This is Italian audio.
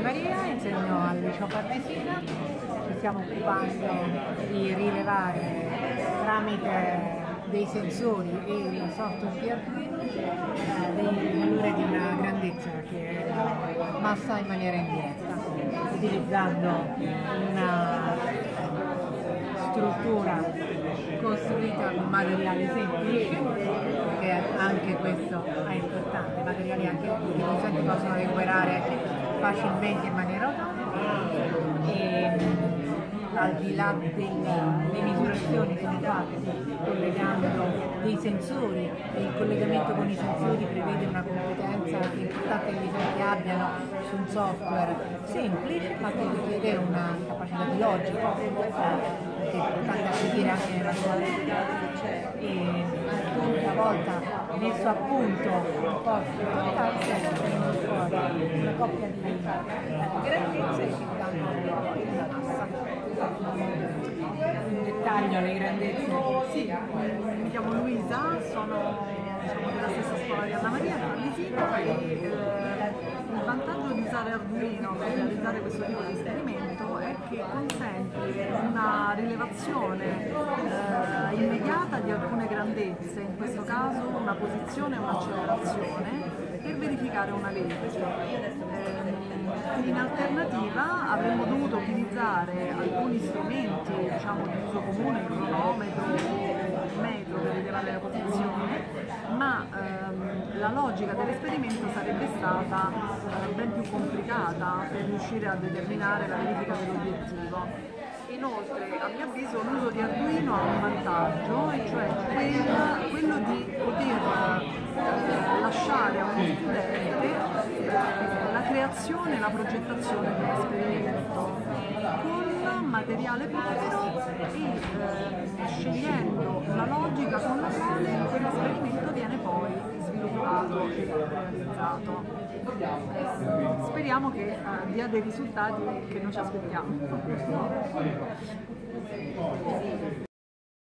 Maria, insegno al liceo Farnesina, ci stiamo occupando di rilevare tramite dei sensori e il software di Arduino dei valori di una grandezza che è massa in maniera indiretta, utilizzando una struttura costruita con materiali semplici, perché anche questo è importante, materiali anche che gli utenti possono recuperare facilmente in maniera autonoma. E al di là delle misurazioni sono fatte collegando dei sensori e il collegamento con i sensori prevede una competenza che è importante che gli utenti abbiano su un software semplice ma che richiede una capacità di logica che è importante acquisire anche nella scuola. E una volta messo a punto un po' vengono fuori una coppia di grandezze che danno una massa. In dettaglio le grandezze? Sì, mi chiamo Luisa, sono della stessa scuola di Anna Maria, di Farnesina, e il vantaggio di usare Arduino per realizzare questo tipo di esperimento è che consente una rilevazione immediata di alcune grandezze, in questo caso una posizione e un'accelerazione, per verificare una legge. In alternativa avremmo dovuto utilizzare alcuni strumenti, diciamo, di uso comune, il cronometro, il metro per rilevare la posizione, ma la logica dell'esperimento sarebbe stata ben più complicata per riuscire a determinare la verifica dell'obiettivo. Inoltre, a mio avviso, l'uso di Arduino ha un vantaggio, e cioè quello di poter lasciare a uno studente la creazione e la progettazione di un esperimento con materiale povero e scegliendo la logica con la quale quell'esperimento viene poi sviluppato e realizzato. Speriamo che dia dei risultati che noi ci aspettiamo.